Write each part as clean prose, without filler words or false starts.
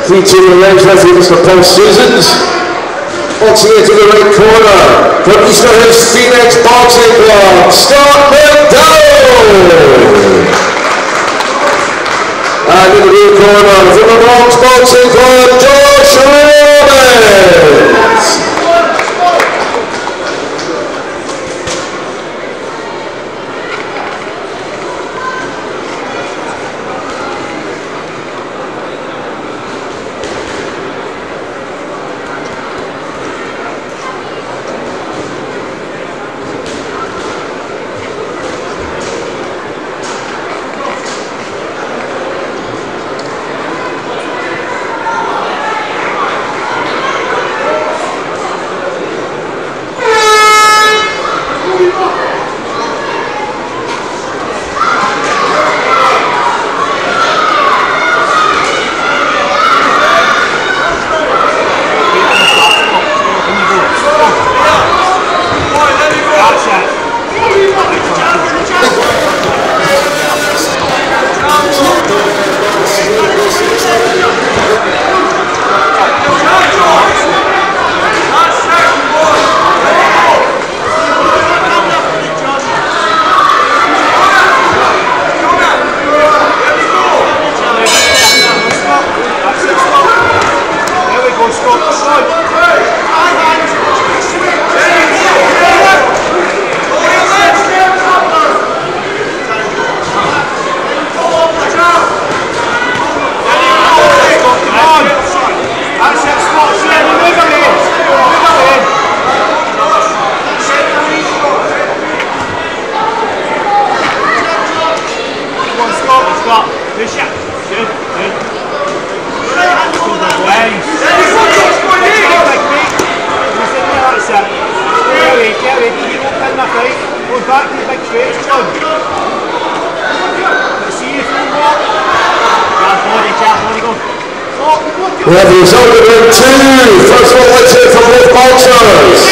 featuring the range referee Mr. Paul Susans. Boxing into the right corner from Easterhouse Phoenix Boxing Club, Scott McDowell. And in the blue corner from the Bronx Boxing Club, Josh Robbins. We have the result of round 2. First of all, let's hear from both boxers.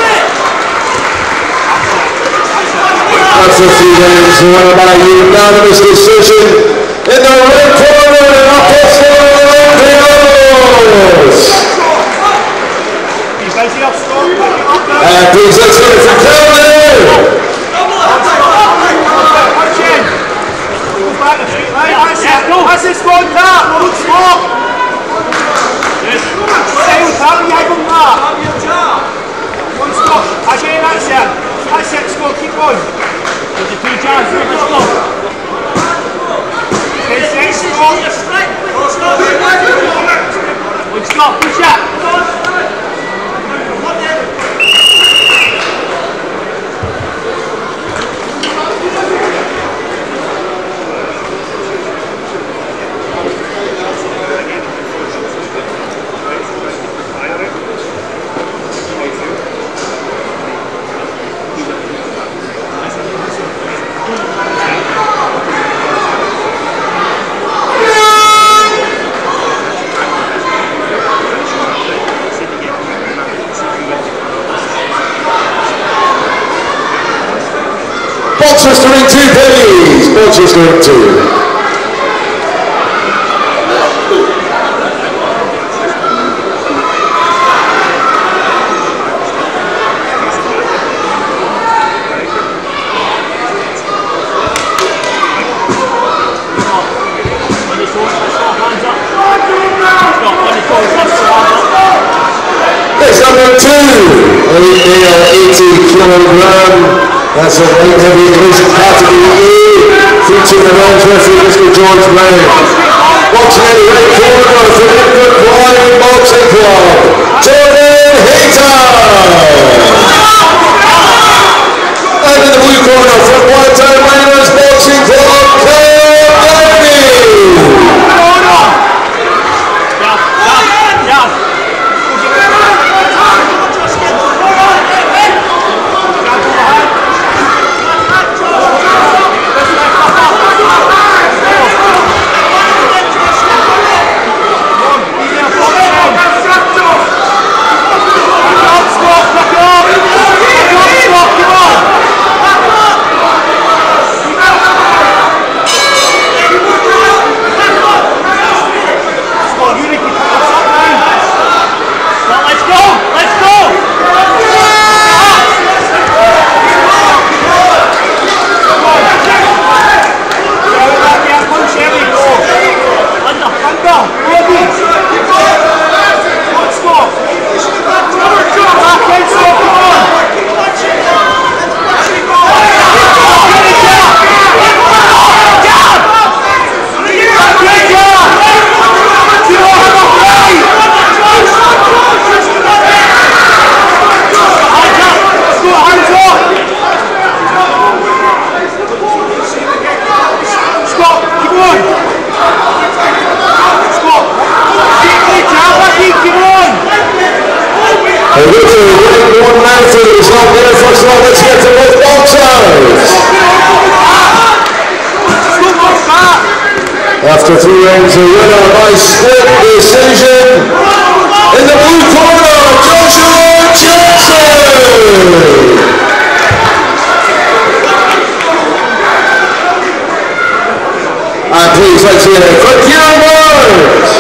That's the 3 rounds won by unanimous decision in the red corner and Apostle Olympios. And please let's hear it from Kelvin. That's it, squad tap, don't stop. Stay with that, you have them that. One stop, again, that's it. That's it, squad, keep going. There's the 2 jars, let's go. Okay, stay, stop. One stop, push it. Boxers to ring 2, please. Boxers to ring 2. Next up, round 2. Elite male, 80 kilogram. That's a light heavy division category A, featuring the range referee Mr. George Brown. Boxing in the right corner from England Flying Boxing Club, Jordan Hayter. And in the blue corner from One Time Miners Boxing Club, Kyle Downey. ring 190, result there. First of all, let's get to both boxers. After 3 rounds, a winner by split decision. In the blue corner, Joshua Jackson. And please, let's hear it for Kieran Burns.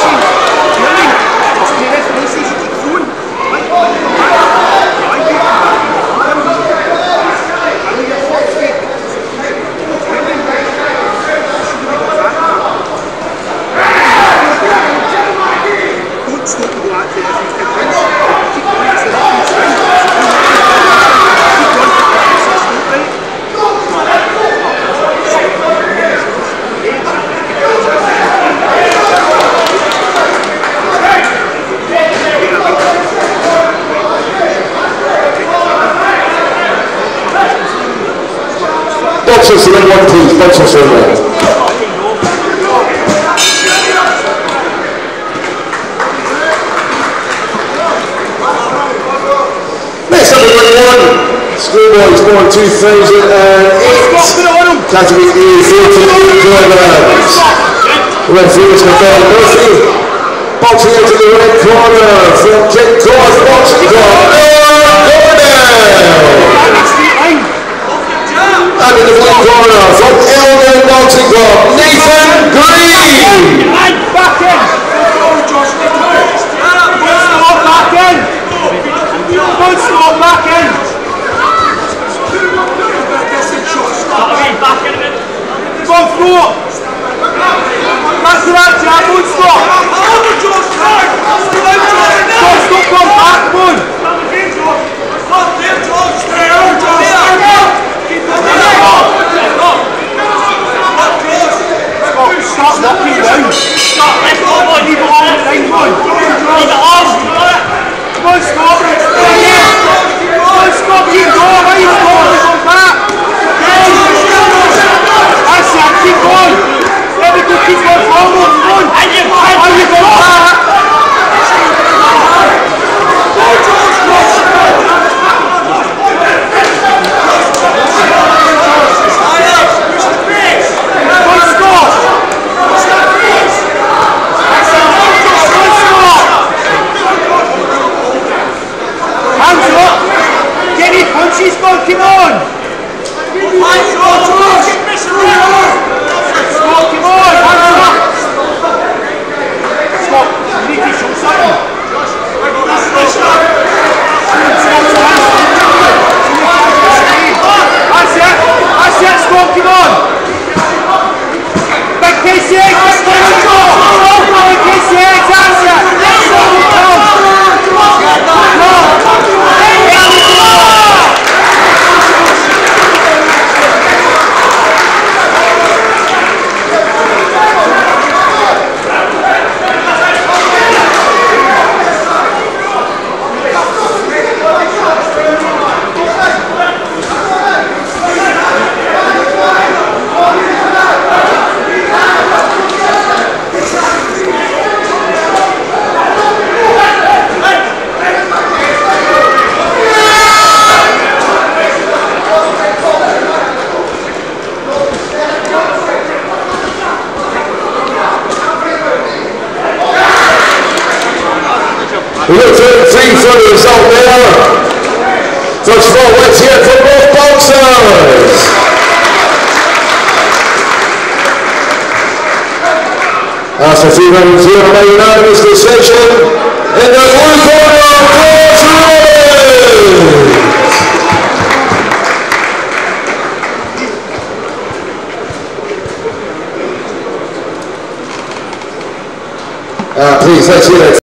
Boxers to the one, please. Boxers to the one. Next up in ring 1, Schoolboys born 2008. Category E, 48 kilograms. Referee is Michael Murphy. Boxing into the red corner from King Cross Boxing Club, and in the blue corner from Elgin Boxing Club, Nathan Green. Back in. Back in. Good stop, back in. Go through. Back to that, Jack. Good stop. Stop, come back, man. Stop knocking down. Stop, let's go, boy. Leave it on, leave it on. Leave it on. Come on, stop. Come on, stop, keep going. Right, stop, come back. That's it, keep going. There we go, keep going forward. Come on. And you go back. Punches, go, come on! Hands up! Stop, come on! Hands up! Stop! You need to show something! That's it! Stop, come on! Big KC eggs! Let's go! Big KC eggs! That's it! We look for 3 for the result there. First of all, let's hear it from both boxers. After 3 rounds here by unanimous decision, in the blue corner, Cross Rollins. Please, let's hear it.